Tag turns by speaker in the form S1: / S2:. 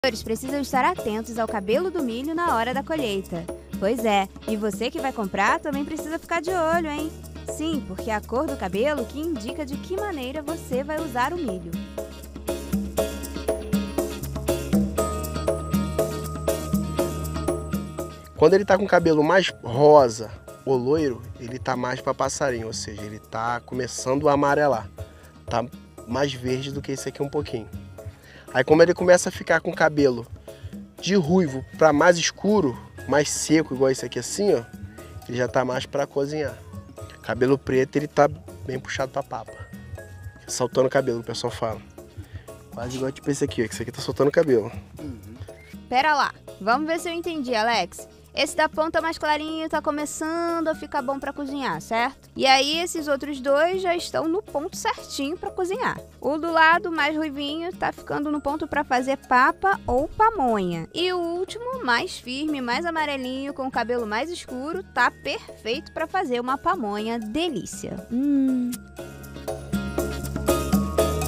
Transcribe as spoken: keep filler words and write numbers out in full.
S1: Produtores precisam estar atentos ao cabelo do milho na hora da colheita. Pois é, e você que vai comprar também precisa ficar de olho, hein? Sim, porque é a cor do cabelo que indica de que maneira você vai usar o milho.
S2: Quando ele tá com o cabelo mais rosa ou loiro, ele tá mais para passarinho, ou seja, ele tá começando a amarelar. Tá mais verde do que esse aqui um pouquinho. Aí como ele começa a ficar com o cabelo de ruivo para mais escuro, mais seco, igual esse aqui assim, ó, ele já tá mais para cozinhar. Cabelo preto, ele tá bem puxado para papa. Soltando o cabelo, o pessoal fala. Quase igual tipo esse aqui, ó, que esse aqui tá soltando o cabelo.
S1: Uhum. Pera lá, vamos ver se eu entendi, Alex. Esse da ponta mais clarinho tá começando a ficar bom para cozinhar, certo? E aí esses outros dois já estão no ponto certinho para cozinhar. O do lado mais ruivinho tá ficando no ponto para fazer papa ou pamonha. E o último, mais firme, mais amarelinho, com o cabelo mais escuro, tá perfeito para fazer uma pamonha delícia. Hum...